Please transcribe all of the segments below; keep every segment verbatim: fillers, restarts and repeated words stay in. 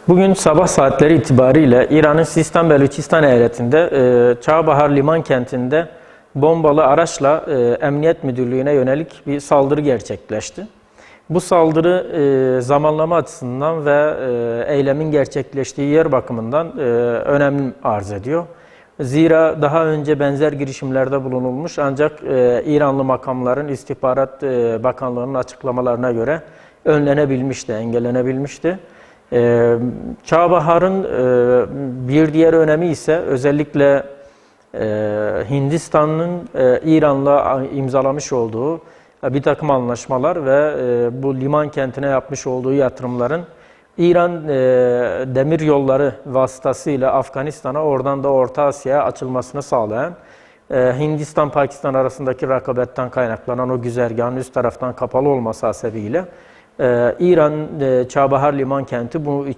Bugün sabah saatleri itibariyle İran'ın Sistan Beluçistan eyaletinde e, Çağbahar liman kentinde bombalı araçla e, Emniyet Müdürlüğü'ne yönelik bir saldırı gerçekleşti. Bu saldırı e, zamanlama açısından ve e, eylemin gerçekleştiği yer bakımından e, önem arz ediyor. Zira daha önce benzer girişimlerde bulunulmuş ancak e, İranlı makamların İstihbarat e, Bakanlığı'nın açıklamalarına göre önlenebilmişti, engellenebilmişti. Ee, Çağbahar'ın e, bir diğer önemi ise özellikle e, Hindistan'ın e, İran'la imzalamış olduğu e, bir takım anlaşmalar ve e, bu liman kentine yapmış olduğu yatırımların İran e, demir yolları vasıtasıyla Afganistan'a, oradan da Orta Asya'ya açılmasını sağlayan, e, Hindistan-Pakistan arasındaki rekabetten kaynaklanan o güzergahın üst taraftan kapalı olması hasebiyle Ee, İran e, Çağbahar liman kenti bu e,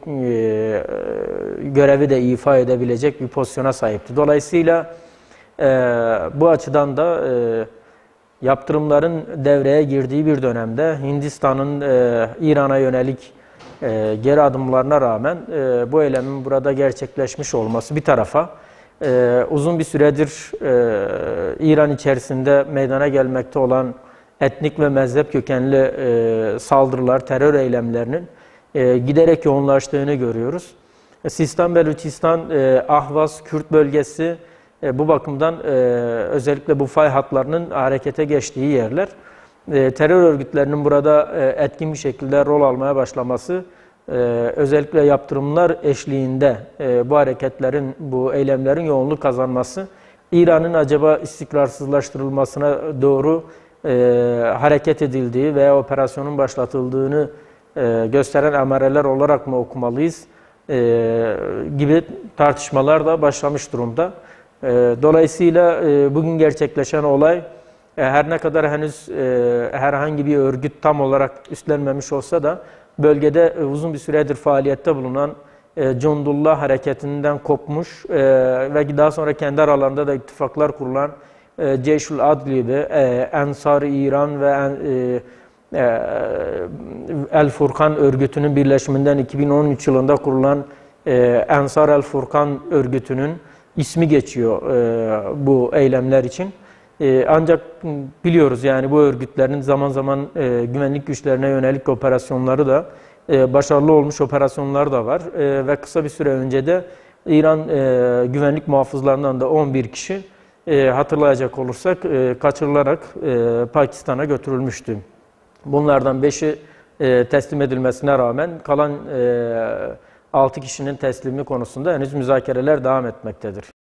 görevi de ifa edebilecek bir pozisyona sahipti. Dolayısıyla e, bu açıdan da e, yaptırımların devreye girdiği bir dönemde Hindistan'ın e, İran'a yönelik e, geri adımlarına rağmen e, bu eylemin burada gerçekleşmiş olması bir tarafa e, uzun bir süredir e, İran içerisinde meydana gelmekte olan etnik ve mezhep kökenli e, saldırılar, terör eylemlerinin e, giderek yoğunlaştığını görüyoruz. Sistan Beluçistan, e, Ahvaz, Kürt bölgesi e, bu bakımdan e, özellikle bu fay hatlarının harekete geçtiği yerler. E, terör örgütlerinin burada e, etkin bir şekilde rol almaya başlaması, e, özellikle yaptırımlar eşliğinde e, bu hareketlerin, bu eylemlerin yoğunluk kazanması, İran'ın acaba istikrarsızlaştırılmasına doğru E, hareket edildiği veya operasyonun başlatıldığını e, gösteren emareler olarak mı okumalıyız e, gibi tartışmalar da başlamış durumda. E, dolayısıyla e, bugün gerçekleşen olay e, her ne kadar henüz e, herhangi bir örgüt tam olarak üstlenmemiş olsa da bölgede e, uzun bir süredir faaliyette bulunan e, Cundullah hareketinden kopmuş e, ve daha sonra kendi aralarında da ittifaklar kurulan Ceyşul Adli ve Ensar-ı İran ve e, e, El Furkan örgütünün birleşiminden iki bin on üç yılında kurulan e, Ensar El Furkan örgütünün ismi geçiyor e, bu eylemler için. E, ancak biliyoruz yani bu örgütlerin zaman zaman e, güvenlik güçlerine yönelik operasyonları da e, başarılı olmuş operasyonlar da var e, ve kısa bir süre önce de İran e, güvenlik muhafızlarından da on bir kişi E, hatırlayacak olursak e, kaçırılarak e, Pakistan'a götürülmüştü. Bunlardan beşi e, teslim edilmesine rağmen kalan e, altı kişinin teslimi konusunda henüz müzakereler devam etmektedir.